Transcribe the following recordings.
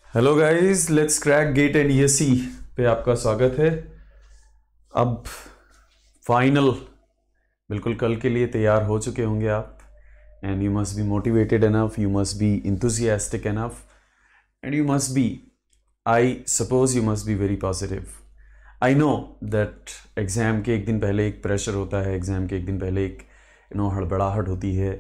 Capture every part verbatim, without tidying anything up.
Hello guys, let's crack GATE and ESC पे आपका स्वागत है। अब फाइनल बिल्कुल कल के लिए तैयार हो चुके होंगे आप, and you must be motivated enough, you must be enthusiastic enough, and you must be, I suppose you must be very positive. I know that exam के एक दिन पहले एक प्रेशर होता है, एग्ज़ाम के एक दिन पहले एक यू नो हड़बड़ाहट होती है।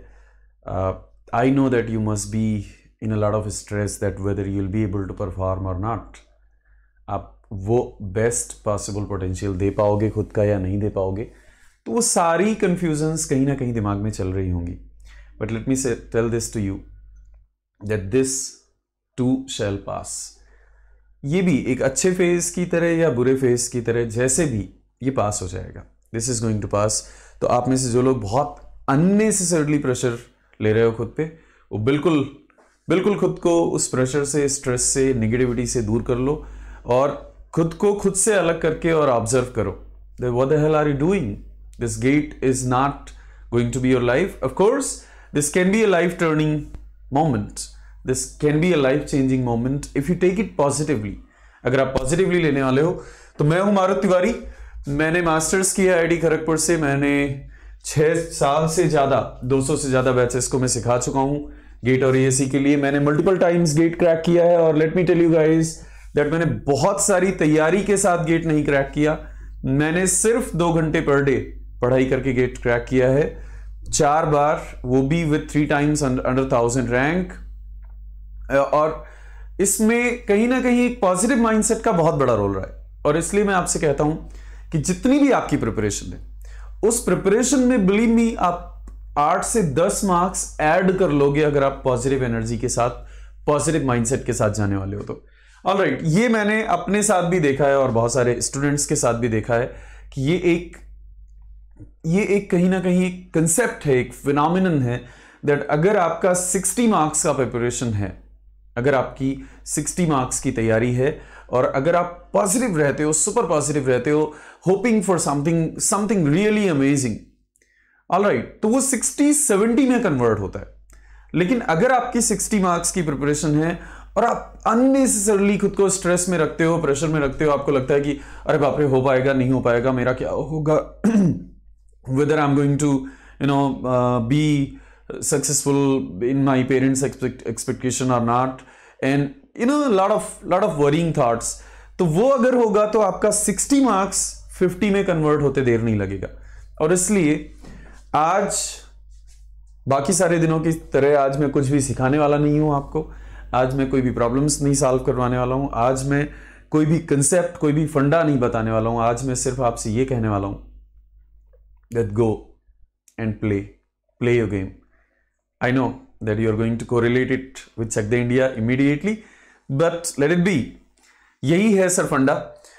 I know that you must be in a lot of stress that whether you'll be able to perform or not, आप वो बेस्ट पॉसिबल पोटेंशियल दे पाओगे खुद का या नहीं दे पाओगे, तो वो सारी कंफ्यूजन्स कहीं ना कहीं दिमाग में चल रही होंगी। But let me say tell this to you that this too shall pass. ये भी एक अच्छे फेज की तरह या बुरे फेज की तरह, जैसे भी ये पास हो जाएगा, this is going to pass. तो आप में से जो लोग बहुत अननेसेसरली प्रेशर ले रहे हो खुद पे, वो बिल्कुल बिल्कुल खुद को उस प्रेशर से, स्ट्रेस से, नेगेटिविटी से दूर कर लो और खुद को खुद से अलग करके और ऑब्जर्व करो that what the hell are you doing? This gate is not going to be your life. Of course, this can be a life turning moment. This can be a life changing moment if you take it positively. अगर आप positively लेने वाले हो तो मैं हूं मारुत तिवारी। मैंने masters किया आईआईटी खड़गपुर से। मैंने छह साल से ज्यादा, दो सौ से ज्यादा बैचेस को मैं सिखा चुका हूं गेट और ईएससी के लिए। मैंने मल्टीपल टाइम्स गेट क्रैक किया है और let me tell you guys that मैंने बहुत सारी तैयारी के साथ गेट नहीं क्रैक किया। मैंने सिर्फ दो घंटे पर डे पढ़ाई करके गेट क्रैक किया है, चार बार, वो भी with three times under thousand rank. और इसमें कहीं ना कहीं एक पॉजिटिव माइंडसेट का बहुत बड़ा रोल रहा है। और इसलिए मैं आपसे कहता हूं कि जितनी भी आपकी प्रिपरेशन है, उस प्रिपरेशन में बिलीव मी आप आठ से दस मार्क्स ऐड कर लोगे अगर आप पॉजिटिव एनर्जी के साथ, पॉजिटिव माइंडसेट के साथ जाने वाले हो तो। ऑलराइट, ये मैंने अपने साथ भी देखा है और बहुत सारे स्टूडेंट्स के साथ भी देखा है कि ये एक ये एक कहीं ना कहीं एक कंसेप्ट है, एक फिनोमिनन है दैट अगर आपका साठ मार्क्स का प्रिपरेशन है, अगर आपकी साठ मार्क्स की तैयारी है और अगर आप पॉजिटिव रहते हो, सुपर पॉजिटिव रहते हो, hoping for something something really amazing, alright, तो वो साठ सत्तर में कन्वर्ट होता है। लेकिन अगर आपकी साठ मार्क्स की प्रिपरेशन है और आप अननेसेसरली खुद को स्ट्रेस में रखते हो, प्रेशर में रखते हो, आपको लगता है कि अरे बाप रे, हो पाएगा नहीं हो पाएगा, मेरा क्या होगा, whether I am going to you know be successful in my parents expectation और not, and you know lot of lot of worrying thoughts, तो वो अगर होगा तो आपका साठ मार्क्स पचास में कन्वर्ट होते देर नहीं लगेगा। और इसलिए आज बाकी सारे दिनों की तरह आज मैं कुछ भी सिखाने वाला नहीं हूं आपको। आज मैं कोई भी प्रॉब्लम्स नहीं सॉल्व करवाने वाला हूं। आज मैं कोई भी कंसेप्ट, कोई भी फंडा नहीं बताने वाला हूं। आज मैं सिर्फ आपसे ये कहने वाला हूं that go and play play your game. I know that you are going to correlate it with Chak De India immediately, but let it be. यही है सर फंडा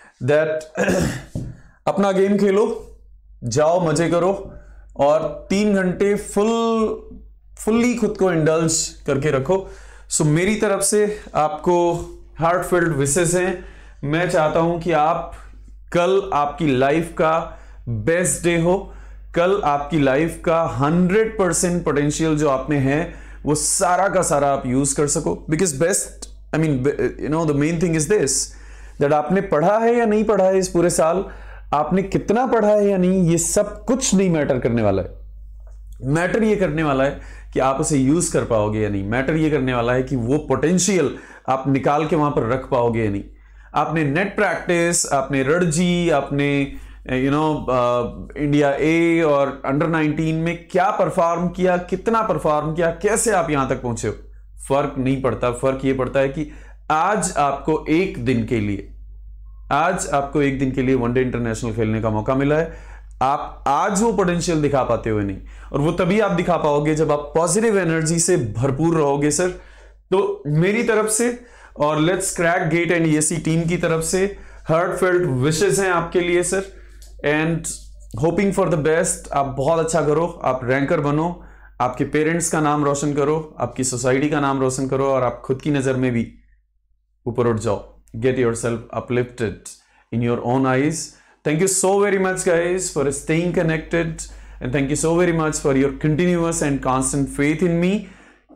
दैट अपना गेम खेलो, जाओ मजे करो और तीन घंटे फुल फुल्ली खुद को इंडल्ज करके रखो। सो so, मेरी तरफ से आपको हार्टफेल्ट विशेस हैं। मैं चाहता हूं कि आप कल आपकी लाइफ का बेस्ट डे हो, कल आपकी लाइफ का हंड्रेड परसेंट पोटेंशियल जो आप में है वो सारा का सारा आप यूज कर सको। Because best I mean you know the main thing is this that आपने पढ़ा है या नहीं पढ़ा है इस पूरे साल, आपने कितना पढ़ा है या नहीं, ये सब कुछ नहीं मैटर करने वाला है। मैटर ये करने वाला है कि आप उसे यूज कर पाओगे या नहीं। मैटर ये करने वाला है कि वो पोटेंशियल आप निकाल के वहां पर रख पाओगे या नहीं। आपने नेट प्रैक्टिस, आपने रणजी, आपने यू नो इंडिया ए और अंडर नाइनटीन में क्या परफॉर्म किया, कितना परफॉर्म किया, कैसे आप यहां तक पहुंचे हो, फर्क नहीं पड़ता। फर्क ये पड़ता है कि आज आपको एक दिन के लिए आज आपको एक दिन के लिए वनडे इंटरनेशनल खेलने का मौका मिला है। आप आज वो पोटेंशियल दिखा पाते हो नहीं, और वो तभी आप दिखा पाओगे जब आप पॉजिटिव एनर्जी से भरपूर रहोगे सर। तो मेरी तरफ से और let's crack GATE and ESC team की तरफ से हार्टफेल्ट विशेस हैं आपके लिए sir, and hoping for the best. आप बहुत अच्छा करो, आप रैंकर बनो, आपके पेरेंट्स का नाम रोशन करो, आपकी सोसाइटी का नाम रोशन करो, और आप खुद की नजर में भी ऊपर उठ जाओ। Get yourself uplifted in your own eyes. Thank you so very much guys for staying connected, and thank you so very much for your continuous and constant faith in me.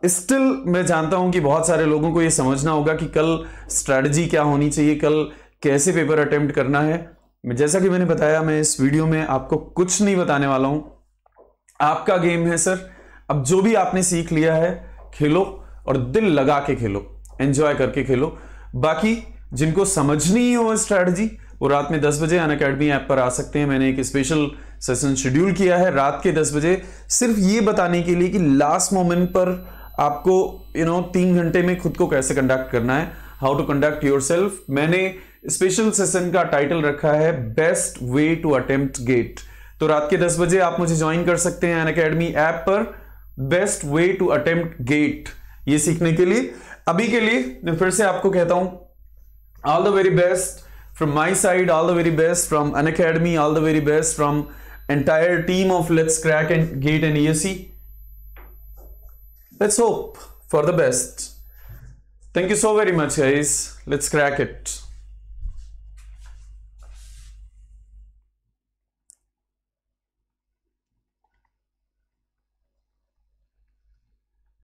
Still मैं जानता हूं कि बहुत सारे लोगों को ये समझना होगा कि कल स्ट्रैटेजी क्या होनी चाहिए, कल कैसे पेपर अटेम्प्ट करना है। मैं जैसा कि मैंने बताया, मैं इस वीडियो में आपको कुछ नहीं बताने वाला हूं, आपका गेम है सर। अब जो भी आपने सीख लिया है खेलो और दिल लगा के खेलो, एंजॉय करके खेलो। बाकी जिनको समझनी ही हो स्ट्रैटेजी, वो रात में दस बजे अनअकैडमी ऐप पर आ सकते हैं। मैंने एक स्पेशल सेशन शेड्यूल किया है रात के दस बजे, सिर्फ ये बताने के लिए कि लास्ट मोमेंट पर आपको यू नो तीन घंटे में खुद को कैसे कंडक्ट करना है, हाउ टू कंडक्ट योरसेल्फ। मैंने स्पेशल सेशन का टाइटल रखा है best way to attempt GATE. तो रात के दस बजे आप मुझे ज्वाइन कर सकते हैं अनअकैडमी ऐप पर, best way to attempt GATE, ये सीखने के लिए। अभी के लिए मैं फिर से आपको कहता हूं, all the very best from my side, all the very best from Unacademy, all the very best from entire team of Let's Crack and Gate and E S E. Let's hope for the best. Thank you so very much, guys. Let's crack it.